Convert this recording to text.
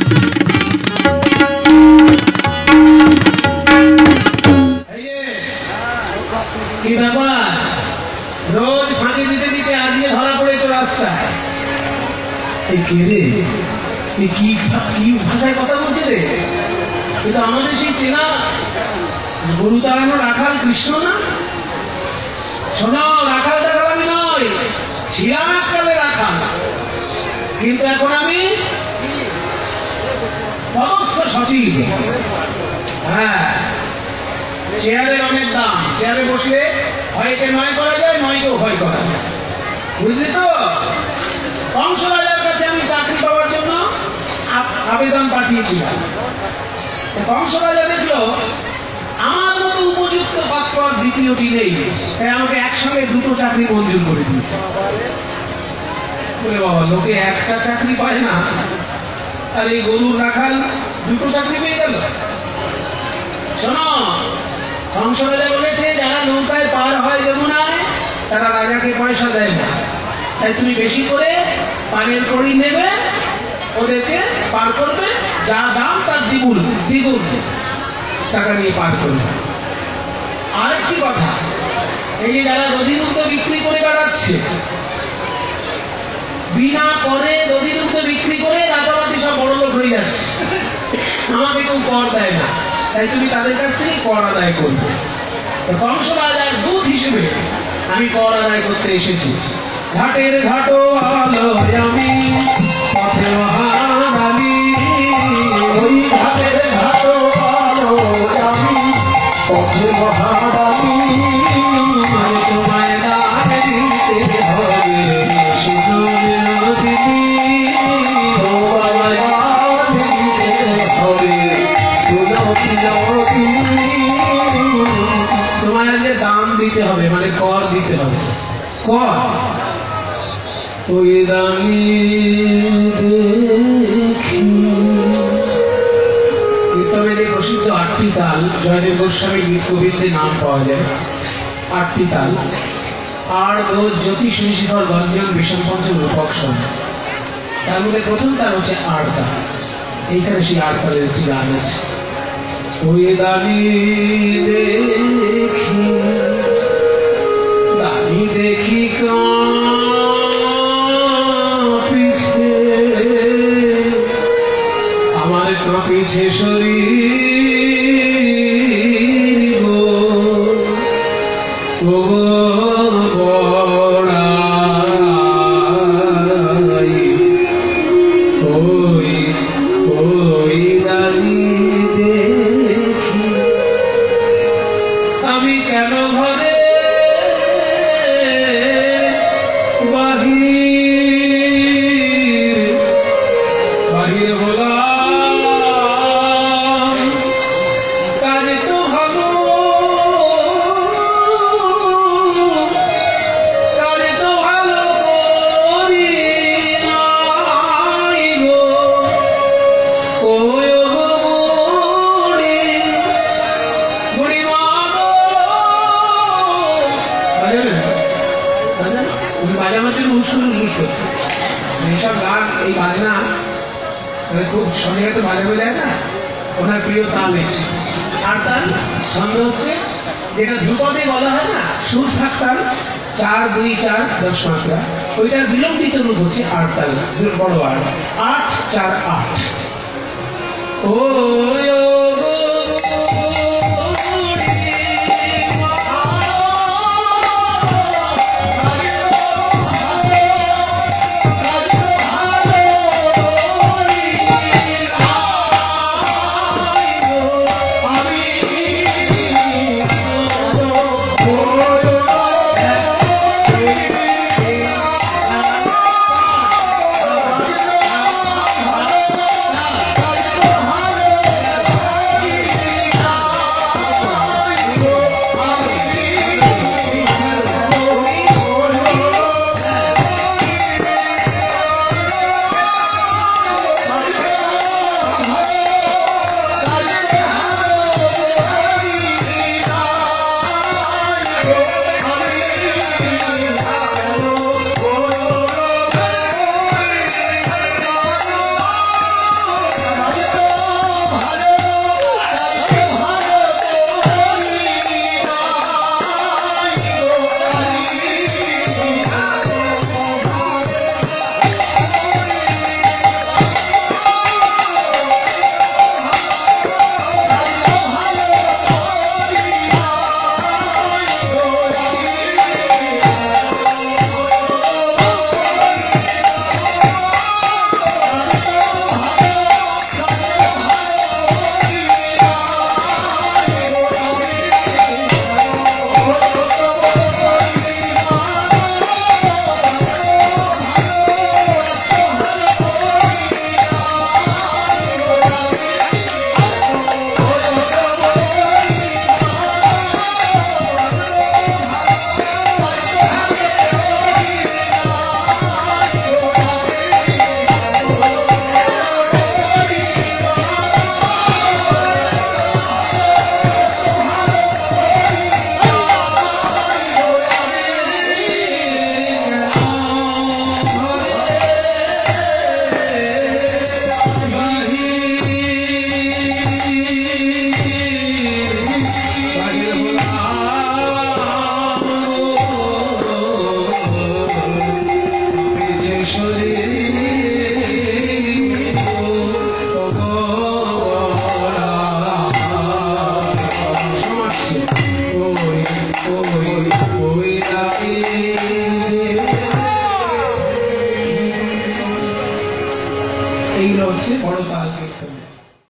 কি ব্যাপার, রোজ ফাঁকি দিতে দিতে আজকে ধরা পড়েছো রাস্তায়? কে রে, কি ভাষায় কথা বলছে রে? কিন্তু আমাদের সেই চেনা গরু তাড়ানো রাখাল কৃষ্ণ না? শোনো, রাখালটা আমি নয়, ছিলাম এককালে রাখাল, কিন্তু এখন আমি পদস্থ সচিব। হ্যাঁ, চেয়ারের অনেক দাম, চেয়ারে বসলে হয়কে নয় করা যায়, নয়কেও ভয় করা যায়, বুঝলি তো? কংস রাজার কাছে আমি চাকরি পাওয়ার জন্য আবেদন পাঠিয়েছিলাম। কংস রাজা দেখলো আমার মতো উপযুক্ত পাত্র দ্বিতীয়টি নেই, তাই আমাকে একসঙ্গে দুটো চাকরি মঞ্জুর করে দিয়েছে। বলে বাবা, লোকে একটা চাকরি পায় না, আর এই গরুর রাখাল দুটো চাকরি পেয়ে গেল। শোনো, কংস রাজা বলেছে যারা নৌকায় পার হয় যমুনায় তারা রাজাকে পয়সা দেয় না, তাই তুমি বেশি করে পানের কড়ি নেবে, ওদেরকে পার করবে, যা দাম তার দ্বিগুণ দ্বিগুণ টাকা নিয়ে পার করবে। আরেকটি কথা, এই যে যারা দধিদুগ্ধ বিক্রি করে বেড়াচ্ছে, বিনা করে দধিদুগ্ধ বিক্রি করে রাতারাতি সব বড় লোক হয়ে যাচ্ছে, আমাকে কেউ কর দেয় না, তাই তুমি তাদের কাছ থেকে কর আদায় করবে। কংস রাজার দূত হিসেবে আমি কর আদায় করতে এসেছি। ঘাটের ঘাটো আলো আমি পথে মহারানী, ওই ঘাটের ঘাটো আলো আমি পথে মহারানী, তোমায় ডাক দিতে হবে সুযোগী, তোমায় ডাক দিতে হবে সুযোগী, তোমায় যে দাম দিতে হবে, মানে কর দিতে হবে। কর ওই দামি কীর্তনে যে প্রসিদ্ধ আটটি তাল, জয়দেব গোস্বামী গীত গোবিন্দে নাম পাওয়া যায়, আটটি তাল, আর রোজ জ্যোতি সুশিখর গঞ্জন বিষম পঞ্চম রূপক সম, তার মধ্যে প্রথম তাল হচ্ছে আট তাল। এইখানে সেই আট তালের একটি গান আছে। ওই দামি দেখি, দামি দেখি কাঁপিছে আমার, কাঁপিছে শরীর গো, ও বড়াই, ওই ওই দামি দেখি আমি কেন ঘরে বাহির হলাম, কাজ তো ভালো, কাজ তো ভালো করি নাই গো, ও বুড়ি মা বাজানোর জন্য হুস করছে। এইসব গান, এই বাজনা খুব সন্দেহ তো বাজানো যায় না, ওনার প্রিয় তাল এটি। আর তাল ছন্দ হচ্ছে যেটা ধ্রুপদে বলা হয় না, সুর ফাঁক তাল, 4 2 4 10 মাত্রা, ওইটার বিলম্বিত রূপ হচ্ছে আট তাল, বড় আট, 8 4 8। ও বড়